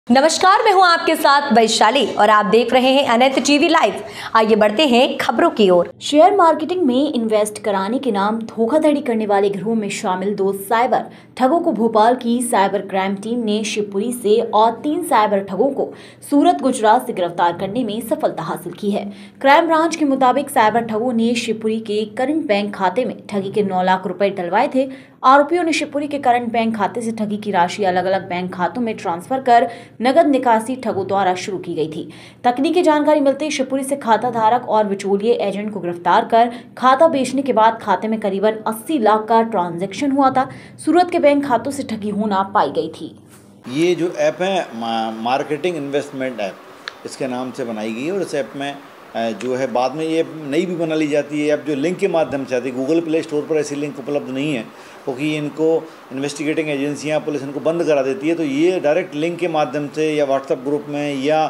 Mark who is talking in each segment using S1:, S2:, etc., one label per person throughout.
S1: नमस्कार, मैं हूं आपके साथ वैशाली और आप देख रहे हैं अनंत टीवी लाइव। आइए बढ़ते हैं खबरों की ओर।
S2: शेयर मार्केटिंग में इन्वेस्ट कराने के नाम धोखाधड़ी करने वाले गिरोह में शामिल 2 साइबर ठगों को भोपाल की साइबर क्राइम टीम ने शिवपुरी से और 3 साइबर ठगों को सूरत, गुजरात से गिरफ्तार करने में सफलता हासिल की है। क्राइम ब्रांच के मुताबिक साइबर ठगों ने शिवपुरी के करंट बैंक खाते में ठगी के 9 लाख रुपए डलवाए थे। आरोपियों ने शिवपुरी के करंट बैंक खाते से ठगी की राशि अलग अलग बैंक खातों में ट्रांसफर कर नगद निकासी ठगों द्वारा शुरू की गई थी। तकनीकी जानकारी मिलते ही शिवपुरी से खाता धारक और बिचौलिए एजेंट को गिरफ्तार कर खाता बेचने के बाद खाते में करीबन 80 लाख का ट्रांजैक्शन हुआ था। सूरत के बैंक खातों से ठगी होना पाई गई थी।
S3: ये जो ऐप है मार्केटिंग इन्वेस्टमेंट ऐप, इसके नाम से बनाई गई है और इस ऐप में जो है बाद में ये नई भी बना ली जाती है। ऐप जो लिंक के माध्यम से आती है, गूगल प्ले स्टोर पर ऐसी लिंक उपलब्ध नहीं है क्योंकि इनको इन्वेस्टिगेटिंग एजेंसियां, पुलिस इनको बंद करा देती है। तो ये डायरेक्ट लिंक के माध्यम से या व्हाट्सएप ग्रुप में या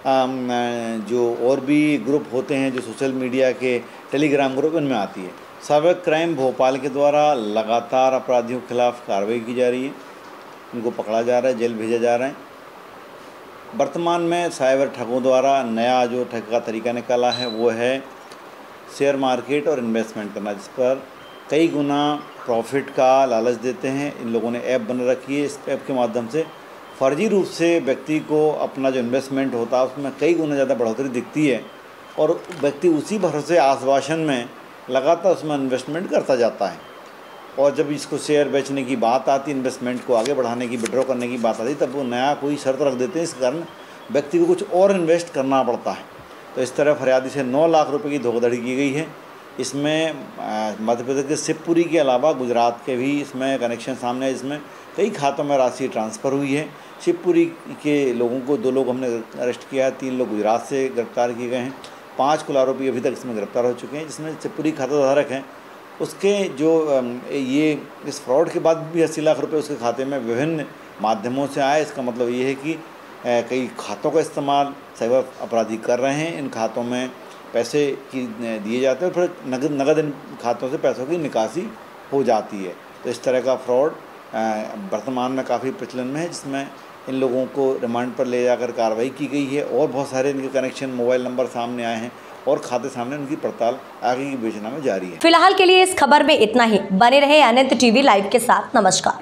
S3: जो और भी ग्रुप होते हैं जो सोशल मीडिया के टेलीग्राम ग्रुप, इनमें आती है। साइबर क्राइम भोपाल के द्वारा लगातार अपराधियों के खिलाफ कार्रवाई की जा रही है, इनको पकड़ा जा रहा है, जेल भेजा जा रहा है। वर्तमान में साइबर ठगों द्वारा नया जो ठग का तरीका निकाला है वो है शेयर मार्केट और इन्वेस्टमेंट करना, जिस पर कई गुना प्रॉफिट का लालच देते हैं। इन लोगों ने ऐप बना रखी है। इस ऐप के माध्यम से फर्जी रूप से व्यक्ति को अपना जो इन्वेस्टमेंट होता है उसमें कई गुना ज़्यादा बढ़ोतरी दिखती है और व्यक्ति उसी भरोसे आश्वासन में लगातार उसमें इन्वेस्टमेंट करता जाता है। और जब इसको शेयर बेचने की बात आती, इन्वेस्टमेंट को आगे बढ़ाने की, विड्रॉ करने की बात आती, तब वो नया कोई शर्त रख देते हैं। इस कारण व्यक्ति को कुछ और इन्वेस्ट करना पड़ता है। तो इस तरह फरियादी से 9 लाख रुपए की धोखाधड़ी की गई है। इसमें मध्य प्रदेश के शिवपुरी के अलावा गुजरात के भी इसमें कनेक्शन सामने है, जिसमें कई खातों में राशि ट्रांसफ़र हुई है। शिवपुरी के लोगों को 2 लोग हमने अरेस्ट किया है, 3 लोग गुजरात से गिरफ्तार किए गए हैं। 5 कुल आरोपी अभी तक इसमें गिरफ्तार हो चुके हैं, जिसमें शिवपुरी खाताधारक हैं। उसके जो ये इस फ्रॉड के बाद भी 80 लाख रुपए उसके खाते में विभिन्न माध्यमों से आए। इसका मतलब ये है कि कई खातों का इस्तेमाल साइबर अपराधी कर रहे हैं। इन खातों में पैसे दिए जाते हैं और फिर नगद इन खातों से पैसों की निकासी हो जाती है। तो इस तरह का फ्रॉड वर्तमान में काफ़ी प्रचलन में है, जिसमें इन लोगों को रिमांड पर ले जाकर कार्रवाई की गई है और बहुत सारे इनके कनेक्शन, मोबाइल नंबर सामने आए हैं और खाते सामने उनकी पड़ताल आगे की विवेचना में जारी है।
S1: फिलहाल के लिए इस खबर में इतना ही। बने रहे अनंत टीवी लाइव के साथ। नमस्कार।